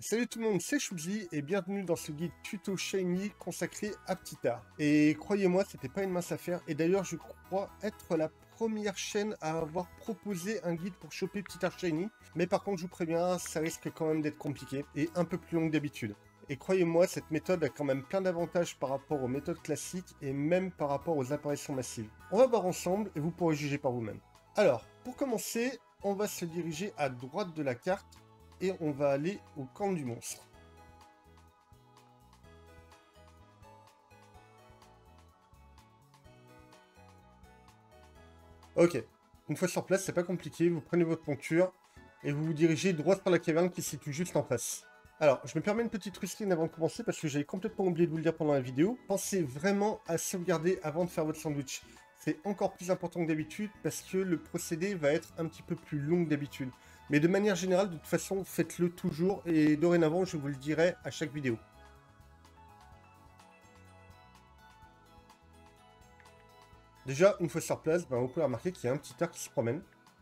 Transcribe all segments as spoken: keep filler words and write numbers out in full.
Salut tout le monde, c'est Choubzi et bienvenue dans ce guide tuto Shiny consacré à Ptittar. Et croyez-moi, c'était pas une mince affaire, et d'ailleurs je crois être la première chaîne à avoir proposé un guide pour choper Ptittar Shiny, mais par contre je vous préviens, ça risque quand même d'être compliqué et un peu plus long que d'habitude. Et croyez-moi, cette méthode a quand même plein d'avantages par rapport aux méthodes classiques et même par rapport aux apparitions massives. On va voir ensemble et vous pourrez juger par vous-même. Alors, pour commencer, on va se diriger à droite de la carte et on va aller au camp du monstre. Ok, une fois sur place, c'est pas compliqué, vous prenez votre monture et vous vous dirigez droit sur la caverne qui se situe juste en face. Alors, je me permets une petite rustine avant de commencer parce que j'avais complètement oublié de vous le dire pendant la vidéo. Pensez vraiment à sauvegarder avant de faire votre sandwich. C'est encore plus important que d'habitude parce que le procédé va être un petit peu plus long que d'habitude. Mais de manière générale, de toute façon, faites-le toujours et dorénavant, je vous le dirai à chaque vidéo. Déjà, une fois sur place, ben, vous pouvez remarquer qu'il y a un petit art qui se promène.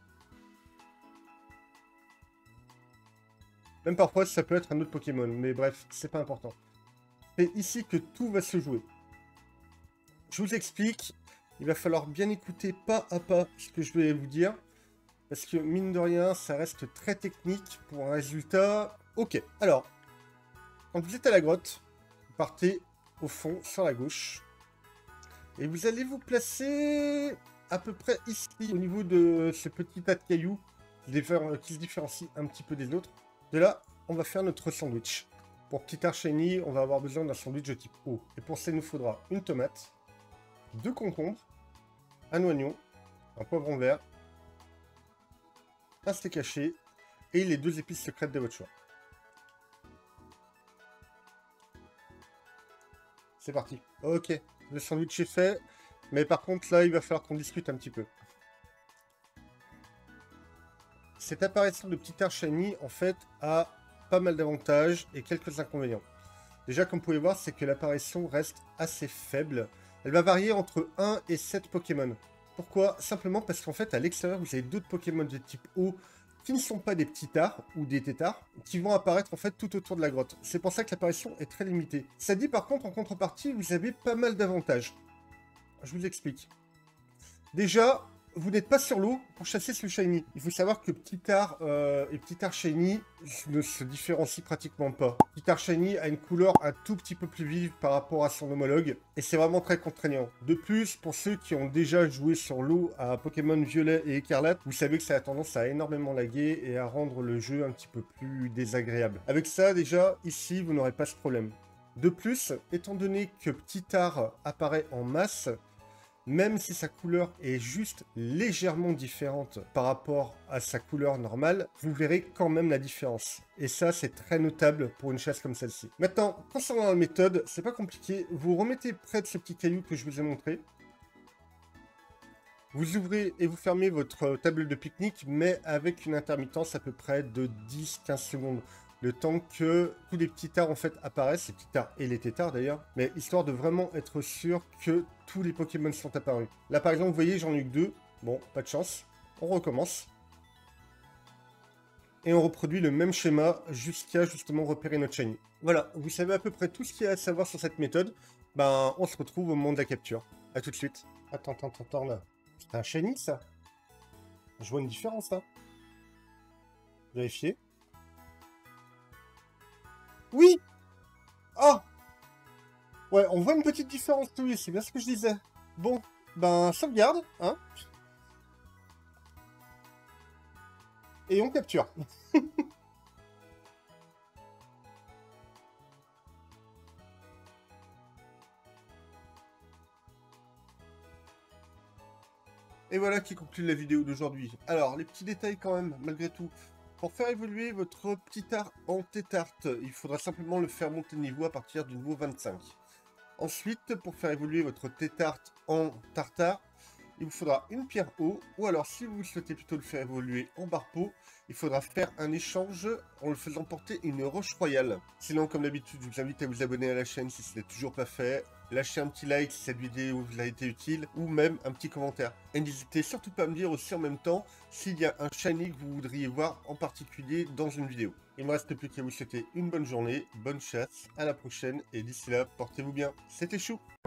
Même parfois, ça peut être un autre Pokémon, mais bref, c'est pas important. C'est ici que tout va se jouer. Je vous explique, il va falloir bien écouter pas à pas ce que je vais vous dire, parce que mine de rien, ça reste très technique pour un résultat. Ok, alors, quand vous êtes à la grotte, vous partez au fond, sur la gauche, et vous allez vous placer à peu près ici, au niveau de ce petit tas de cailloux qui se différencie un petit peu des autres. De là, on va faire notre sandwich. Pour Ptittar Shiny, on va avoir besoin d'un sandwich de type O. Et pour ça, il nous faudra une tomate, deux concombres, un oignon, un poivron vert, un steak haché et les deux épices secrètes de votre choix. C'est parti. Ok, le sandwich est fait, mais par contre là, il va falloir qu'on discute un petit peu. Cette apparition de Ptittar Shiny, en fait, a pas mal d'avantages et quelques inconvénients. Déjà, comme vous pouvez voir, c'est que l'apparition reste assez faible. Elle va varier entre un et sept Pokémon. Pourquoi? Simplement parce qu'en fait, à l'extérieur, vous avez d'autres Pokémon de type eau qui ne sont pas des Ptittar ou des Tétards, qui vont apparaître en fait tout autour de la grotte. C'est pour ça que l'apparition est très limitée. Ça dit par contre, en contrepartie, vous avez pas mal d'avantages. Je vous explique. Déjà, vous n'êtes pas sur l'eau pour chasser ce Shiny. Il faut savoir que Ptittar euh, et Ptittar Shiny ne se différencient pratiquement pas. Ptittar Shiny a une couleur un tout petit peu plus vive par rapport à son homologue, et c'est vraiment très contraignant. De plus, pour ceux qui ont déjà joué sur l'eau à Pokémon Violet et Écarlate, vous savez que ça a tendance à énormément laguer et à rendre le jeu un petit peu plus désagréable. Avec ça, déjà, ici, vous n'aurez pas ce problème. De plus, étant donné que Ptittar apparaît en masse, même si sa couleur est juste légèrement différente par rapport à sa couleur normale, vous verrez quand même la différence. Et ça, c'est très notable pour une chasse comme celle-ci. Maintenant, concernant la méthode, c'est pas compliqué. Vous remettez près de ce petit caillou que je vous ai montré. Vous ouvrez et vous fermez votre table de pique-nique, mais avec une intermittence à peu près de dix à quinze secondes. Le temps que tous les Ptittar en fait apparaissent, les Ptittar et les Tétards d'ailleurs, mais histoire de vraiment être sûr que tous les Pokémon sont apparus. Là par exemple, vous voyez, j'en ai eu que deux. Bon, pas de chance. On recommence. Et on reproduit le même schéma jusqu'à justement repérer notre Shiny. Voilà, vous savez à peu près tout ce qu'il y a à savoir sur cette méthode. Ben, on se retrouve au moment de la capture. A tout de suite. Attends, attends, attends, là. C'est un Shiny, ça? Je vois une différence, là. Vérifier. Oui! Ah! Ouais, on voit une petite différence, oui, c'est bien ce que je disais. Bon, ben, sauvegarde, hein? Et on capture. Et voilà qui conclut la vidéo d'aujourd'hui. Alors, les petits détails quand même, malgré tout. Pour faire évoluer votre Ptittar en Tétart, il faudra simplement le faire monter de niveau à partir du niveau vingt-cinq. Ensuite, pour faire évoluer votre Tétart en Tartare, il vous faudra une pierre eau, ou alors si vous souhaitez plutôt le faire évoluer en Barpeau, il faudra faire un échange en le faisant porter une roche royale. Sinon, comme d'habitude, je vous invite à vous abonner à la chaîne si ce n'est toujours pas fait. lâcher un petit like si cette vidéo vous a été utile, ou même un petit commentaire. Et n'hésitez surtout pas à me dire aussi en même temps s'il y a un shiny que vous voudriez voir en particulier dans une vidéo. Il ne me reste plus qu'à vous souhaiter une bonne journée, bonne chasse, à la prochaine, et d'ici là, portez-vous bien. C'était Chou!